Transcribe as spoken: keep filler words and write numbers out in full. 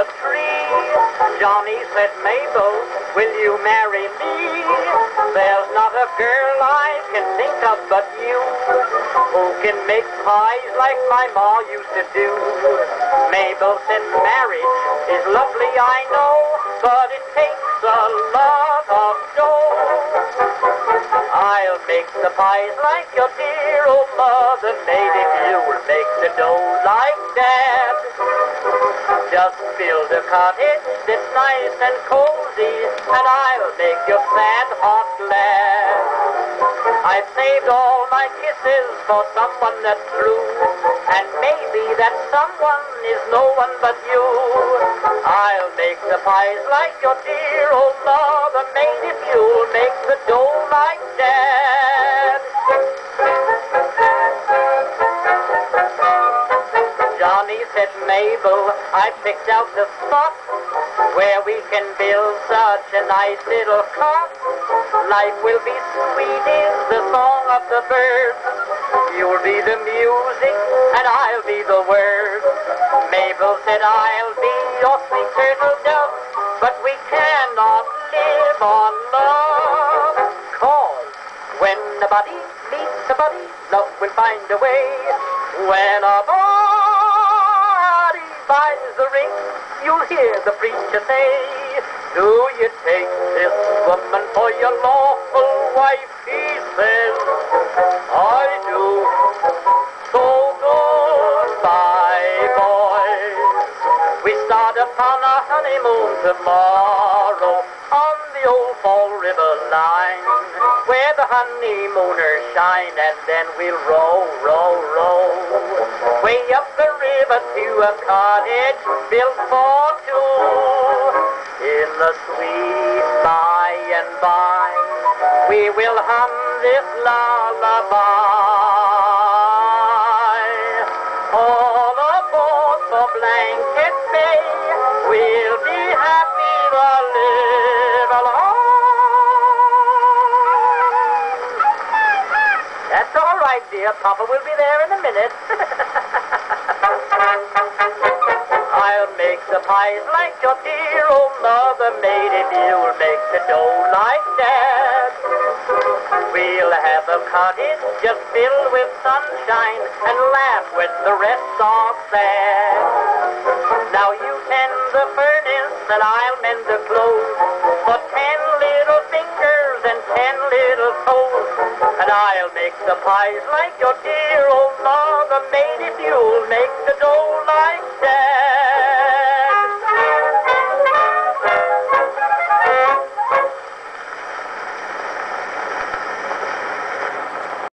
the tree. Johnny said, Mabel, will you marry me? There's not a girl I can think of but you, who can make pies like my ma used to do. Mabel said, marriage is lovely, I know, but it takes a lot of dough. I'll make the pies like your dear old mother made, if you'll make the dough like Dad. Just build a cottage that's nice and cozy, and I'll make your sad heart glad. I've saved all my kisses for someone that's true, and maybe that someone is no one but you. I'll make the pies like your dear old mother made, if you'll make the dough like Dad. Johnny said, Mabel, I picked out the spot where we can build such a nice little cot. Life will be sweet is the song of the birds. You'll be the music and I'll be the words. Mabel said, I'll be your sweet turtle dove, but we cannot live on love. Cause when a body meets a body, love will find a way. When a body buys the ring, you'll hear the preacher say, do you take this woman for your lawful wife? He says, I do. So goodbye, boys. We start upon our honeymoon tomorrow on the old Fall River line, where the honeymooners shine, and then we'll row, row, row way up the river to a cottage built for two. In the sweet by and by, we will hum this lullaby. All aboard for Blanket Bay, we'll be happy to live along. That's all right, dear. Papa will be there in a minute. I'll make the pies like your dear old mother made, if you'll make the dough like Dad. We'll have a cottage just filled with sunshine and laugh when the rest are sad. Now you tend the furnace and I'll mend the clothes for ten little fingers and ten little toes. And I'll make the pies like your dear old mother made, if you'll make the dough like Dad.